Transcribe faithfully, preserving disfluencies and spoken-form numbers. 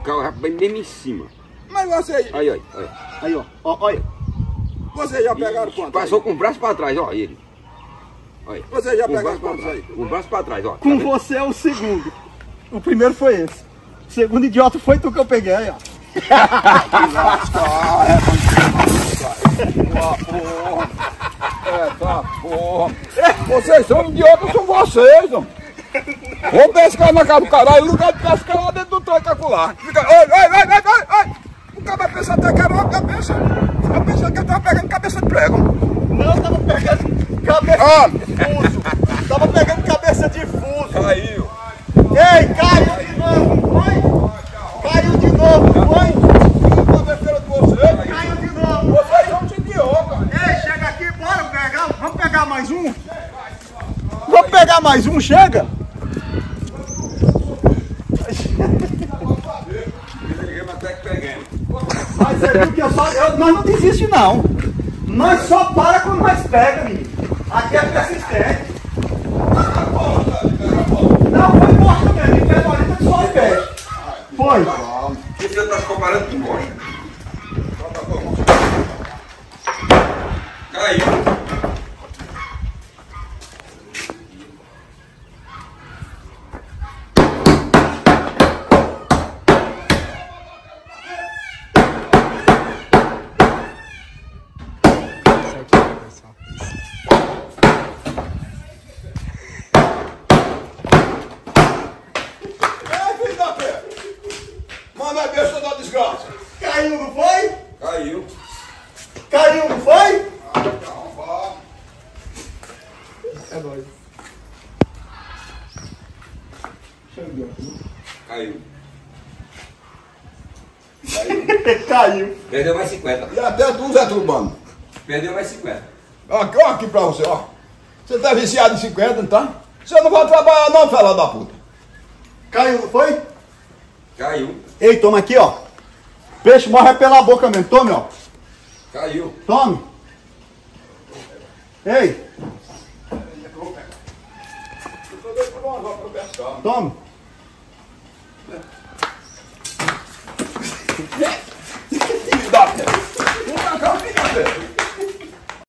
carro bem mesmo em cima. Mas você... Aí, aí, aí. Aí, ó. Ó, olha. Vocês já pegaram quanto? Passou com o braço pra trás, ó, ele. Olha. Vocês já Com o pegaram braço pra quantos trás. aí? Com o braço pra trás, ó. Com você é o segundo. O primeiro foi esse. O segundo idiota foi tu que eu peguei, aí, ó. É, tá, porra. Vocês são idiotas, são vocês, ó. Vou pescar na casa do caralho, no lugar de pescar lá dentro do tranco acolá. Fica, oi, oi, oi, oi, oi, oi. O cara vai pensar até que era uma cabeça. Eu pensando que eu tava pegando cabeça de prego. Não, eu tava pegando cabeça Ah. de fuso. Tava pegando cabeça de fuso. Caiu. Ei, caiu de novo, foi? Caiu de novo, foi? Cabeceira de vocês. Caiu de novo. Vocês são de idiota. Ei, chega aqui, bora pegar. Vamos pegar mais um? Vamos pegar mais um, chega? Mas é porque eu só, eu, nós não desiste não. Nós só para quando nós pega, menino. Aqui é persistente. Não, foi morto mesmo. Em pé do Olinda só em pé. Foi. Você está comparando com bosta. Caiu. Manda a besta da desgraça. Caiu, não foi? Caiu. Caiu, não foi? Não, vá. É nóis. Caiu. Caiu. Perdeu mais cinquenta. E até tu, Zé Turbano. Perdeu mais cinquenta. Aqui, ó, aqui pra você, ó. Você tá viciado em cinquenta, não tá? Você não vai trabalhar não, fela da puta. Caiu, não foi? Caiu. Ei, toma aqui, ó. Peixe morre pela boca mesmo. Tome, ó. Caiu. Tome. Ei, tome. Filho da puta. Vem pra cá, filho da puta.